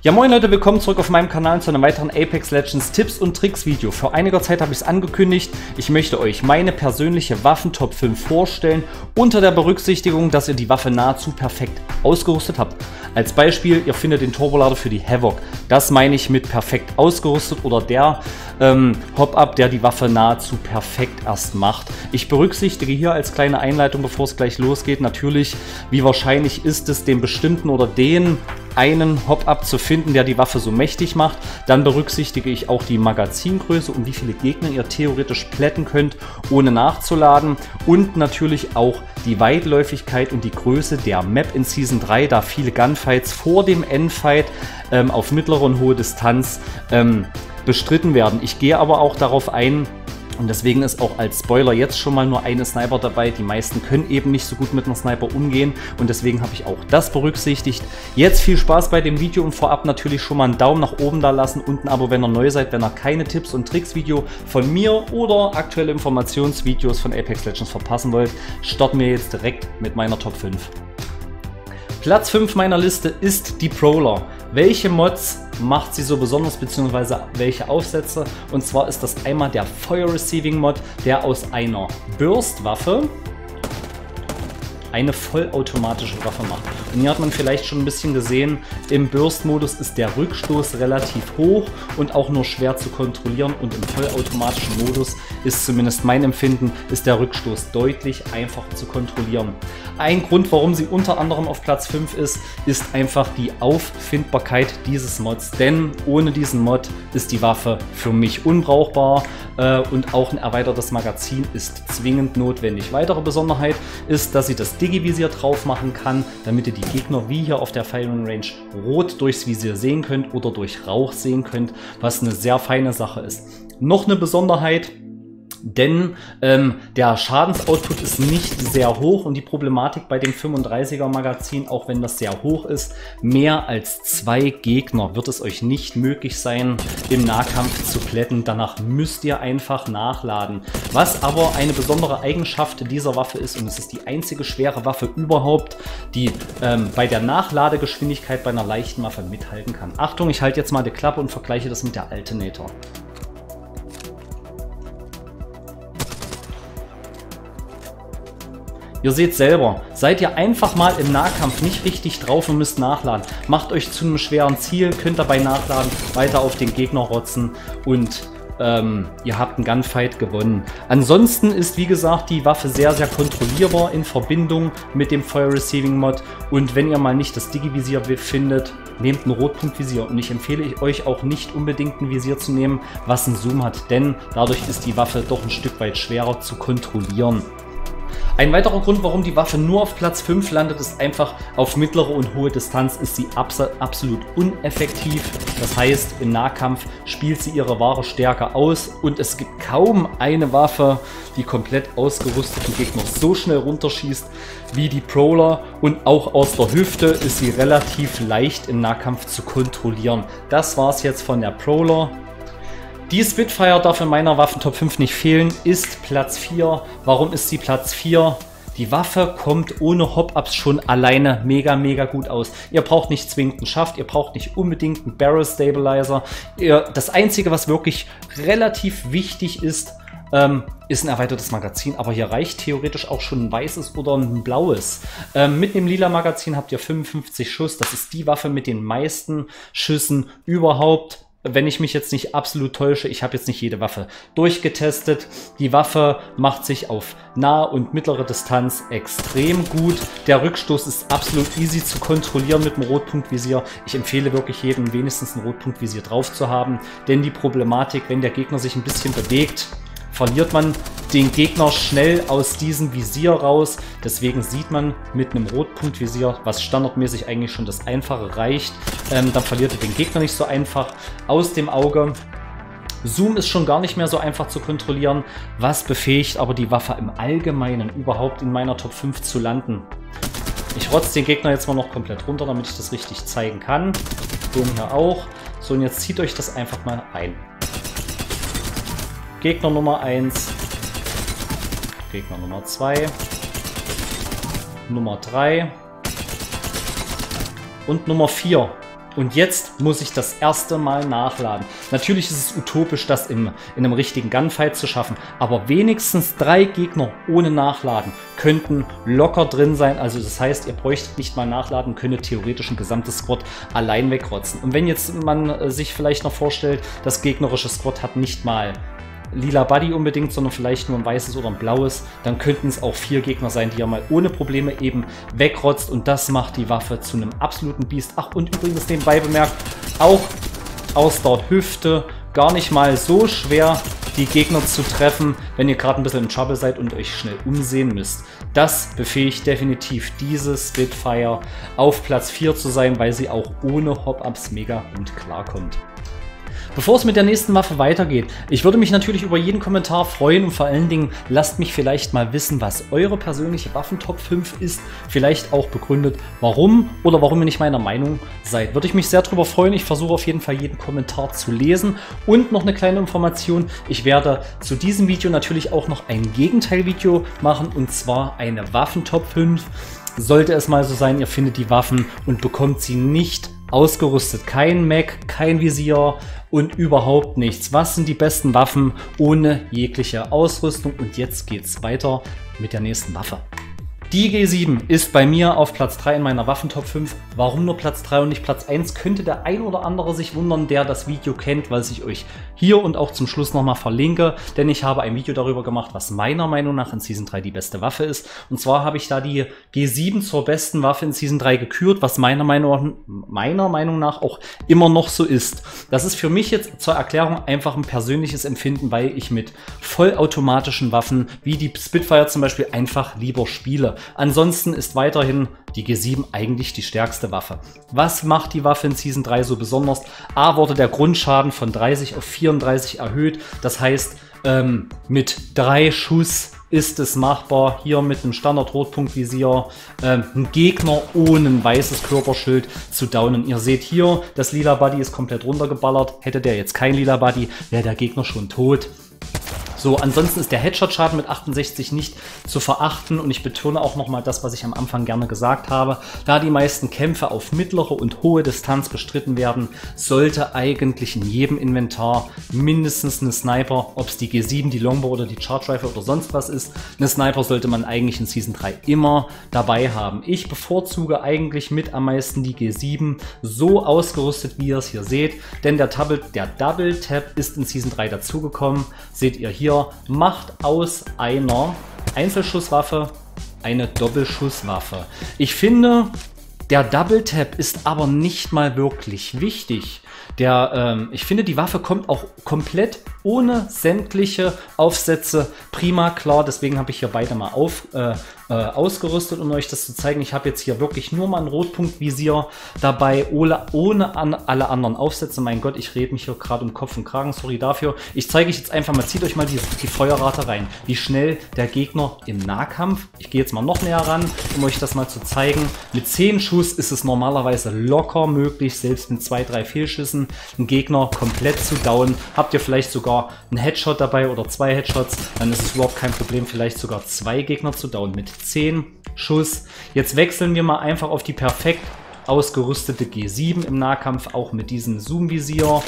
Ja moin Leute, willkommen zurück auf meinem Kanal zu einem weiteren Apex Legends Tipps und Tricks Video. Vor einiger Zeit habe ich es angekündigt, ich möchte euch meine persönliche Waffen-Top 5 vorstellen, unter der Berücksichtigung, dass ihr die Waffe nahezu perfekt ausgerüstet habt. Als Beispiel, ihr findet den Turbolader für die Havoc. Das meine ich mit perfekt ausgerüstet oder der Hop-Up, der die Waffe nahezu perfekt erst macht. Ich berücksichtige hier als kleine Einleitung, bevor es gleich losgeht, natürlich, wie wahrscheinlich ist es, den bestimmten oder den einen Hop-Up zu finden, der die Waffe so mächtig macht. Dann berücksichtige ich auch die Magazingröße und wie viele Gegner ihr theoretisch plätten könnt, ohne nachzuladen. Und natürlich auch die Weitläufigkeit und die Größe der Map in Season 3, da viele Gunfights vor dem Endfight auf mittlere und hohe Distanz bestritten werden. Ich gehe aber auch darauf ein, und deswegen ist auch als Spoiler jetzt schon mal nur eine Sniper dabei. Die meisten können eben nicht so gut mit einer Sniper umgehen und deswegen habe ich auch das berücksichtigt. Jetzt viel Spaß bei dem Video und vorab natürlich schon mal einen Daumen nach oben da lassen und ein Abo, wenn ihr neu seid, wenn ihr keine Tipps und Tricks Video von mir oder aktuelle Informationsvideos von Apex Legends verpassen wollt. Starten wir jetzt direkt mit meiner Top 5. Platz 5 meiner Liste ist die Prowler. Welche Mods macht sie so besonders, beziehungsweise welche Aufsätze? Und zwar ist das einmal der Fire Receiving Mod, der aus einer Burst-Waffe eine vollautomatische Waffe macht. Und hier hat man vielleicht schon ein bisschen gesehen, im Burst-Modus ist der Rückstoß relativ hoch und auch nur schwer zu kontrollieren, und im vollautomatischen Modus ist zumindest mein Empfinden, ist der Rückstoß deutlich einfacher zu kontrollieren. Ein Grund, warum sie unter anderem auf Platz 5 ist einfach die Auffindbarkeit dieses Mods, denn ohne diesen Mod ist die Waffe für mich unbrauchbar und auch ein erweitertes Magazin ist zwingend notwendig. Weitere Besonderheit ist, dass sie das Digi-Visier drauf machen kann, damit ihr die Gegner wie hier auf der Firing Range rot durchs Visier sehen könnt oder durch Rauch sehen könnt, was eine sehr feine Sache ist. Noch eine Besonderheit: denn der Schadensoutput ist nicht sehr hoch und die Problematik bei dem 35er Magazin, auch wenn das sehr hoch ist, mehr als 2 Gegner wird es euch nicht möglich sein, im Nahkampf zu plätten. Danach müsst ihr einfach nachladen. Was aber eine besondere Eigenschaft dieser Waffe ist, und es ist die einzige schwere Waffe überhaupt, die bei der Nachladegeschwindigkeit bei einer leichten Waffe mithalten kann. Achtung, ich halte jetzt mal die Klappe und vergleiche das mit der Alternator. Ihr seht selber, seid ihr einfach mal im Nahkampf nicht richtig drauf und müsst nachladen. Macht euch zu einem schweren Ziel, könnt dabei nachladen, weiter auf den Gegner rotzen und ihr habt einen Gunfight gewonnen. Ansonsten ist, wie gesagt, die Waffe sehr, sehr kontrollierbar in Verbindung mit dem Fire Receiving Mod. Und wenn ihr mal nicht das Digi-Visier findet, nehmt ein Rotpunktvisier. Und ich empfehle euch auch nicht unbedingt ein Visier zu nehmen, was einen Zoom hat, denn dadurch ist die Waffe doch ein Stück weit schwerer zu kontrollieren. Ein weiterer Grund, warum die Waffe nur auf Platz 5 landet, ist einfach, auf mittlere und hohe Distanz ist sie absolut uneffektiv. Das heißt, im Nahkampf spielt sie ihre wahre Stärke aus und es gibt kaum eine Waffe, die komplett ausgerüsteten Gegner so schnell runterschießt wie die Prowler, und auch aus der Hüfte ist sie relativ leicht im Nahkampf zu kontrollieren. Das war es jetzt von der Prowler. Die Spitfire darf in meiner Waffen-Top 5 nicht fehlen, ist Platz 4. Warum ist sie Platz 4? Die Waffe kommt ohne Hop-Ups schon alleine mega gut aus. Ihr braucht nicht zwingend einen Schaft, ihr braucht nicht unbedingt einen Barrel Stabilizer. Das Einzige, was wirklich relativ wichtig ist ein erweitertes Magazin, aber hier reicht theoretisch auch schon ein weißes oder ein blaues. Mit dem lila Magazin habt ihr 55 Schuss, das ist die Waffe mit den meisten Schüssen überhaupt. Wenn ich mich jetzt nicht absolut täusche, ich habe jetzt nicht jede Waffe durchgetestet. Die Waffe macht sich auf nahe und mittlere Distanz extrem gut. Der Rückstoß ist absolut easy zu kontrollieren mit dem Rotpunktvisier. Ich empfehle wirklich jedem, wenigstens ein Rotpunktvisier drauf zu haben, denn die Problematik, wenn der Gegner sich ein bisschen bewegt, verliert man den Gegner schnell aus diesem Visier raus. Deswegen sieht man mit einem Rotpunktvisier, was standardmäßig eigentlich schon das Einfache reicht, dann verliert ihr den Gegner nicht so einfach aus dem Auge. Zoom ist schon gar nicht mehr so einfach zu kontrollieren, was befähigt aber die Waffe im Allgemeinen überhaupt in meiner Top 5 zu landen. Ich rotze den Gegner jetzt mal noch komplett runter, damit ich das richtig zeigen kann. Den hier auch. So, und jetzt zieht euch das einfach mal ein. Gegner Nummer 1, Gegner Nummer 2, Nummer 3 und Nummer 4. Und jetzt muss ich das erste Mal nachladen. Natürlich ist es utopisch, das in einem richtigen Gunfight zu schaffen, aber wenigstens 3 Gegner ohne Nachladen könnten locker drin sein. Also das heißt, ihr bräuchtet nicht mal nachladen, könntet theoretisch ein gesamtes Squad allein wegrotzen. Und wenn jetzt man sich vielleicht noch vorstellt, das gegnerische Squad hat nicht mal lila Buddy unbedingt, sondern vielleicht nur ein weißes oder ein blaues, dann könnten es auch 4 Gegner sein, die ihr mal ohne Probleme eben wegrotzt, und das macht die Waffe zu einem absoluten Biest. Ach, und übrigens nebenbei bemerkt, auch Ausdauer Hüfte, gar nicht mal so schwer, die Gegner zu treffen, wenn ihr gerade ein bisschen im Trouble seid und euch schnell umsehen müsst. Das befähigt definitiv diese Spitfire auf Platz 4 zu sein, weil sie auch ohne Hop-Ups mega gut klarkommt. Bevor es mit der nächsten Waffe weitergeht, ich würde mich natürlich über jeden Kommentar freuen und vor allen Dingen lasst mich vielleicht mal wissen, was eure persönliche Waffentop 5 ist, vielleicht auch begründet, warum oder warum ihr nicht meiner Meinung seid. Würde ich mich sehr darüber freuen. Ich versuche auf jeden Fall jeden Kommentar zu lesen. Und noch eine kleine Information, ich werde zu diesem Video natürlich auch noch ein Gegenteilvideo machen, und zwar eine Waffentop 5. Sollte es mal so sein, ihr findet die Waffen und bekommt sie nicht ausgerüstet. Kein Mag, kein Visier und überhaupt nichts. Was sind die besten Waffen ohne jegliche Ausrüstung? Und jetzt geht's weiter mit der nächsten Waffe. Die G7 ist bei mir auf Platz 3 in meiner Waffentop 5. Warum nur Platz 3 und nicht Platz 1? Könnte der ein oder andere sich wundern, der das Video kennt, weil ich euch hier und auch zum Schluss nochmal verlinke. Denn ich habe ein Video darüber gemacht, was meiner Meinung nach in Season 3 die beste Waffe ist. Und zwar habe ich da die G7 zur besten Waffe in Season 3 gekürt, was meiner Meinung nach auch immer noch so ist. Das ist für mich jetzt zur Erklärung einfach ein persönliches Empfinden, weil ich mit vollautomatischen Waffen wie die Spitfire zum Beispiel einfach lieber spiele. Ansonsten ist weiterhin die G7 eigentlich die stärkste Waffe. Was macht die Waffe in Season 3 so besonders? A, wurde der Grundschaden von 30 auf 34 erhöht. Das heißt, mit 3 Schuss ist es machbar, hier mit einem Standard-Rotpunktvisier einen Gegner ohne ein weißes Körperschild zu downen. Ihr seht hier, das lila Buddy ist komplett runtergeballert. Hätte der jetzt kein lila Buddy, wäre der Gegner schon tot. So, ansonsten ist der Headshot-Schaden mit 68 nicht zu verachten, und ich betone auch nochmal das, was ich am Anfang gerne gesagt habe. Da die meisten Kämpfe auf mittlere und hohe Distanz bestritten werden, sollte eigentlich in jedem Inventar mindestens eine Sniper, ob es die G7, die Longbow oder die Charge Rifle oder sonst was ist, eine Sniper sollte man eigentlich in Season 3 immer dabei haben. Ich bevorzuge eigentlich mit am meisten die G7, so ausgerüstet, wie ihr es hier seht, denn der Double Tap ist in Season 3 dazugekommen. Seht ihr hier, macht aus einer Einzelschusswaffe eine Doppelschusswaffe. Ich finde, der Double Tap ist aber nicht mal wirklich wichtig. Ich finde, die Waffe kommt auch komplett ohne sämtliche Aufsätze prima klar. Deswegen habe ich hier beide mal ausgerüstet, um euch das zu zeigen. Ich habe jetzt hier wirklich nur mal ein Rotpunktvisier dabei, ohne alle anderen Aufsätze. Mein Gott, ich rede mich hier gerade um Kopf und Kragen, sorry dafür. Ich zeige euch jetzt einfach mal, zieht euch mal die Feuerrate rein, wie schnell der Gegner im Nahkampf. Ich gehe jetzt mal noch näher ran, um euch das mal zu zeigen. Mit 10 Schuss ist es normalerweise locker möglich, selbst mit 2, 3 Fehlschüssen einen Gegner komplett zu down. Habt ihr vielleicht sogar einen Headshot dabei oder 2 Headshots, dann ist es überhaupt kein Problem, vielleicht sogar 2 Gegner zu down mit 10 Schuss. Jetzt wechseln wir mal einfach auf die perfekt ausgerüstete G7 im Nahkampf, auch mit diesem Zoom-Visier.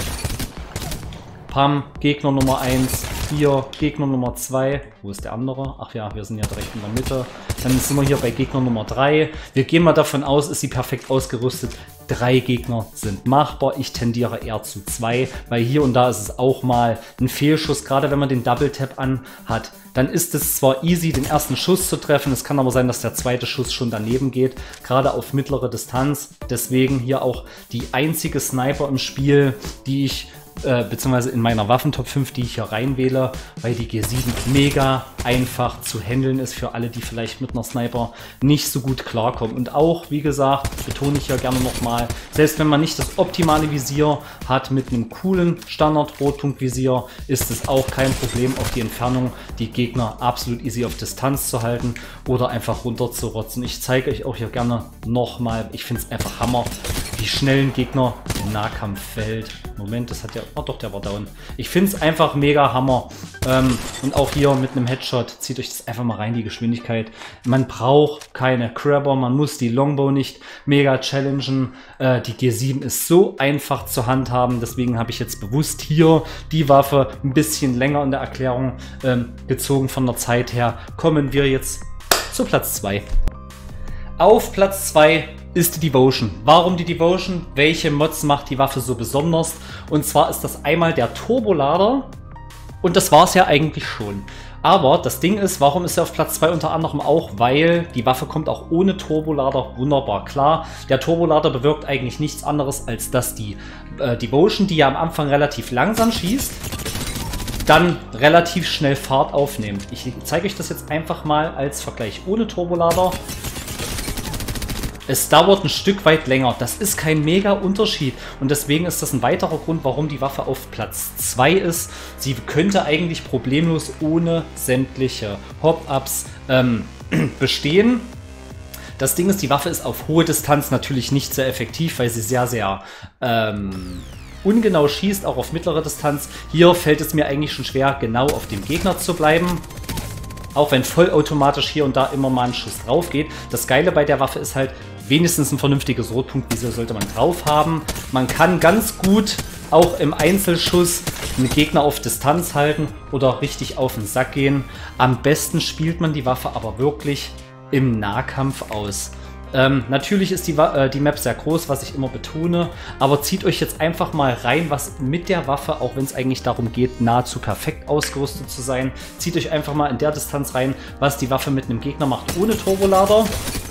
Pam, Gegner Nummer 1, hier Gegner Nummer 2. Wo ist der andere? Ach ja, wir sind ja direkt in der Mitte. Dann sind wir hier bei Gegner Nummer 3. Wir gehen mal davon aus, ist sie perfekt ausgerüstet. 3 Gegner sind machbar. Ich tendiere eher zu 2, weil hier und da ist es auch mal ein Fehlschuss. Gerade wenn man den Double Tap an hat, dann ist es zwar easy, den ersten Schuss zu treffen. Es kann aber sein, dass der zweite Schuss schon daneben geht, gerade auf mittlere Distanz. Deswegen hier auch die einzige Sniper im Spiel, die ich beziehungsweise in meiner Waffentop 5, die ich hier reinwähle, weil die G7 mega einfach zu handeln ist für alle, die vielleicht mit einer Sniper nicht so gut klarkommen. Und auch, wie gesagt, betone ich ja gerne nochmal, selbst wenn man nicht das optimale Visier hat, mit einem coolen Standard-Rotpunktvisier, ist es auch kein Problem, auf die Entfernung die Gegner absolut easy auf Distanz zu halten oder einfach runter zu rotzen. Ich zeige euch auch hier gerne nochmal, ich finde es einfach Hammer, wie schnell ein Gegner im Nahkampf fällt. Moment, das hat ja... Oh doch, der war down. Ich finde es einfach mega Hammer. Und auch hier mit einem Headshot, zieht euch das einfach mal rein, die Geschwindigkeit. Man braucht keine Grabber, man muss die Longbow nicht mega challengen. Die G7 ist so einfach zu handhaben, deswegen habe ich jetzt bewusst hier die Waffe ein bisschen länger in der Erklärung gezogen von der Zeit her. Kommen wir jetzt zu Platz 2. Auf Platz 2 ist die Devotion. Warum die Devotion? Welche Mods macht die Waffe so besonders? Und zwar ist das einmal der Turbolader und das war es ja eigentlich schon. Aber das Ding ist, warum ist er auf Platz 2 unter anderem auch? Weil die Waffe kommt auch ohne Turbolader wunderbar klar. Der Turbolader bewirkt eigentlich nichts anderes, als dass die Devotion, die ja am Anfang relativ langsam schießt, dann relativ schnell Fahrt aufnimmt. Ich zeige euch das jetzt einfach mal als Vergleich ohne Turbolader. Es dauert ein Stück weit länger. Das ist kein mega Unterschied. Und deswegen ist das ein weiterer Grund, warum die Waffe auf Platz 2 ist. Sie könnte eigentlich problemlos ohne sämtliche Hop-Ups bestehen. Das Ding ist, die Waffe ist auf hohe Distanz natürlich nicht sehr effektiv, weil sie sehr, sehr ungenau schießt, auch auf mittlere Distanz. Hier fällt es mir eigentlich schon schwer, genau auf dem Gegner zu bleiben. Auch wenn vollautomatisch hier und da immer mal ein Schuss drauf geht. Das Geile bei der Waffe ist halt, wenigstens ein vernünftiges Rotpunktvisor sollte man drauf haben. Man kann ganz gut auch im Einzelschuss einen Gegner auf Distanz halten oder richtig auf den Sack gehen. Am besten spielt man die Waffe aber wirklich im Nahkampf aus. Natürlich ist die Map sehr groß, was ich immer betone, aber zieht euch jetzt einfach mal rein, was mit der Waffe, auch wenn es eigentlich darum geht, nahezu perfekt ausgerüstet zu sein, zieht euch einfach mal in der Distanz rein, was die Waffe mit einem Gegner macht ohne Turbolader.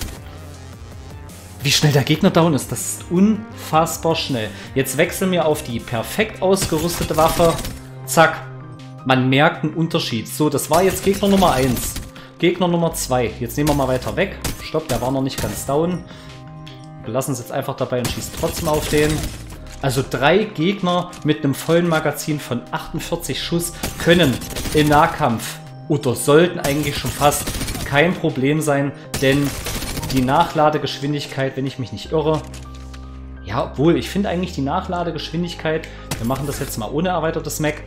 Wie schnell der Gegner down ist, das ist unfassbar schnell. Jetzt wechseln wir auf die perfekt ausgerüstete Waffe. Zack, man merkt einen Unterschied. So, das war jetzt Gegner Nummer 1. Gegner Nummer 2. Jetzt nehmen wir mal weiter weg. Stopp, der war noch nicht ganz down. Wir lassen es jetzt einfach dabei und schießen trotzdem auf den. Also 3 Gegner mit einem vollen Magazin von 48 Schuss können im Nahkampf oder sollten eigentlich schon fast kein Problem sein, denn die Nachladegeschwindigkeit, wenn ich mich nicht irre, ja, obwohl, ich finde eigentlich die Nachladegeschwindigkeit, wir machen das jetzt mal ohne erweitertes Mag,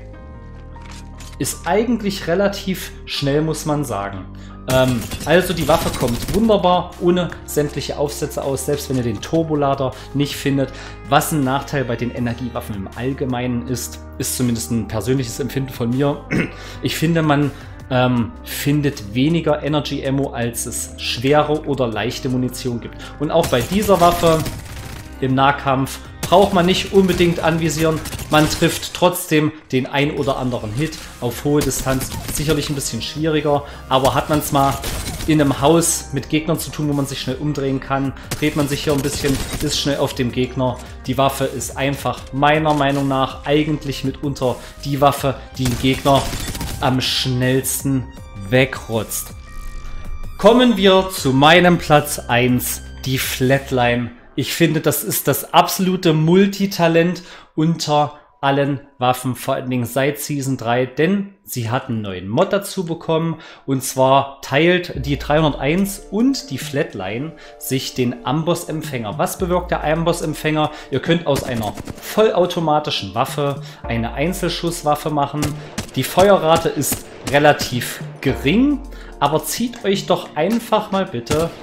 ist eigentlich relativ schnell, muss man sagen. Also die Waffe kommt wunderbar ohne sämtliche Aufsätze aus, selbst wenn ihr den Turbolader nicht findet. Was ein Nachteil bei den Energiewaffen im Allgemeinen ist zumindest ein persönliches Empfinden von mir. Ich finde, man findet weniger Energy Ammo, als es schwere oder leichte Munition gibt. Und auch bei dieser Waffe im Nahkampf braucht man nicht unbedingt anvisieren. Man trifft trotzdem den ein oder anderen Hit auf hohe Distanz. Sicherlich ein bisschen schwieriger, aber hat man es mal in einem Haus mit Gegnern zu tun, wo man sich schnell umdrehen kann, dreht man sich hier ein bisschen, ist schnell auf dem Gegner. Die Waffe ist einfach meiner Meinung nach eigentlich mitunter die Waffe, die den Gegner am schnellsten wegrotzt. Kommen wir zu meinem Platz 1, die Flatline. Ich finde, das ist das absolute Multitalent unter allen Waffen, vor allen Dingen seit Season 3, denn sie hat einen neuen Mod dazu bekommen, und zwar teilt die 301 und die Flatline sich den Amboss-Empfänger. Was bewirkt der Amboss-Empfänger? Ihr könnt aus einer vollautomatischen Waffe eine Einzelschusswaffe machen. Die Feuerrate ist relativ gering, aber zieht euch doch einfach mal bitte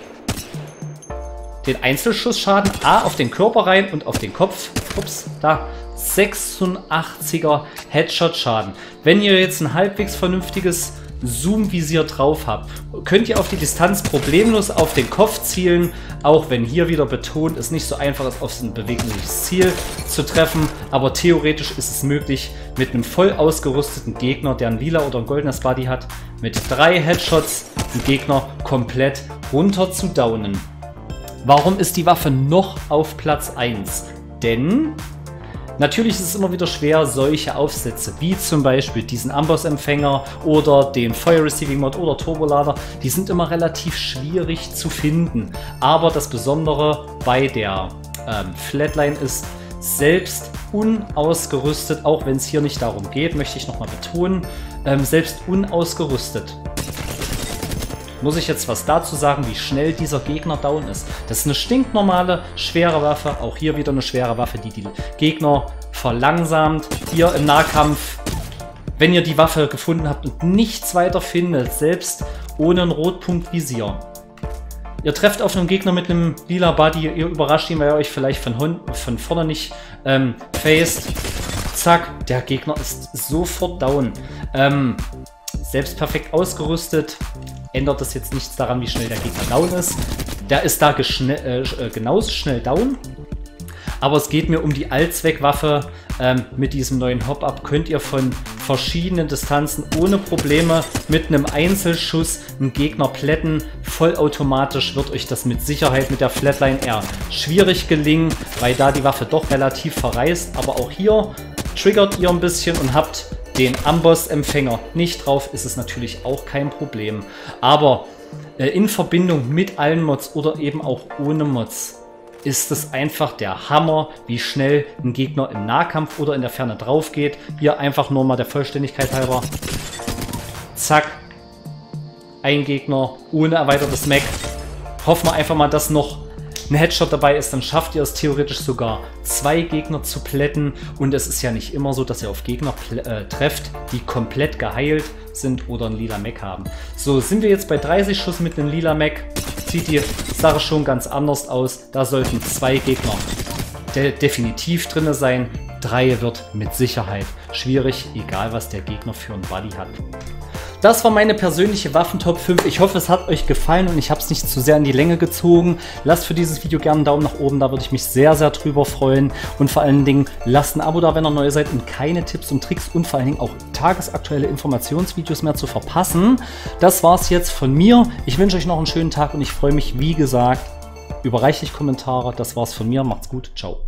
den Einzelschussschaden auf den Körper rein und auf den Kopf. Ups, da. 86er Headshot-Schaden. Wenn ihr jetzt ein halbwegs vernünftiges Zoom-Visier drauf habt, könnt ihr auf die Distanz problemlos auf den Kopf zielen, auch wenn hier wieder betont es nicht so einfach ist, auf ein bewegliches Ziel zu treffen, aber theoretisch ist es möglich, mit einem voll ausgerüsteten Gegner, der ein lila oder ein goldenes Body hat, mit 3 Headshots den Gegner komplett runter zu downen. Warum ist die Waffe noch auf Platz 1? Denn natürlich ist es immer wieder schwer, solche Aufsätze wie zum Beispiel diesen Amboss-Empfänger oder den Fire Receiving Mod oder Turbolader, die sind immer relativ schwierig zu finden. Aber das Besondere bei der Flatline ist, selbst unausgerüstet, auch wenn es hier nicht darum geht, möchte ich nochmal betonen, selbst unausgerüstet, muss ich jetzt was dazu sagen, wie schnell dieser Gegner down ist. Das ist eine stinknormale, schwere Waffe. Auch hier wieder eine schwere Waffe, die die Gegner verlangsamt. Hier im Nahkampf, wenn ihr die Waffe gefunden habt und nichts weiter findet, selbst ohne ein Rotpunktvisier. Ihr trefft auf einen Gegner mit einem lila Buddy, ihr überrascht ihn, weil ihr euch vielleicht von vorne nicht faced. Zack, der Gegner ist sofort down. Selbst perfekt ausgerüstet, ändert das jetzt nichts daran, wie schnell der Gegner down ist. Der ist da genauso schnell down. Aber es geht mir um die Allzweckwaffe. Mit diesem neuen Hop-Up könnt ihr von verschiedenen Distanzen ohne Probleme mit einem Einzelschuss einen Gegner plätten. Vollautomatisch wird euch das mit Sicherheit mit der Flatline eher schwierig gelingen, weil da die Waffe doch relativ verreißt. Aber auch hier triggert ihr ein bisschen und habt den Amboss-Empfänger nicht drauf, ist es natürlich auch kein Problem. Aber in Verbindung mit allen Mods oder eben auch ohne Mods ist es einfach der Hammer, wie schnell ein Gegner im Nahkampf oder in der Ferne drauf geht. Hier einfach nur mal der Vollständigkeit halber. Zack. Ein Gegner ohne erweitertes Mech. Hoffen wir einfach mal, dass noch ein Headshot dabei ist, dann schafft ihr es theoretisch sogar 2 Gegner zu plätten. Und es ist ja nicht immer so, dass ihr auf Gegner trefft, die komplett geheilt sind oder ein lila Mech haben. So, sind wir jetzt bei 30 Schuss mit einem lila Mech, sieht die Sache schon ganz anders aus. Da sollten 2 Gegner definitiv drin sein. 3 wird mit Sicherheit schwierig, egal was der Gegner für ein Buddy hat. Das war meine persönliche Waffentop 5. Ich hoffe, es hat euch gefallen und ich habe es nicht zu sehr in die Länge gezogen. Lasst für dieses Video gerne einen Daumen nach oben, da würde ich mich sehr, sehr drüber freuen. Und vor allen Dingen lasst ein Abo da, wenn ihr neu seid, um keine Tipps und Tricks und vor allen Dingen auch tagesaktuelle Informationsvideos mehr zu verpassen. Das war's jetzt von mir. Ich wünsche euch noch einen schönen Tag und ich freue mich, wie gesagt, über reichlich Kommentare. Das war's von mir. Macht's gut. Ciao.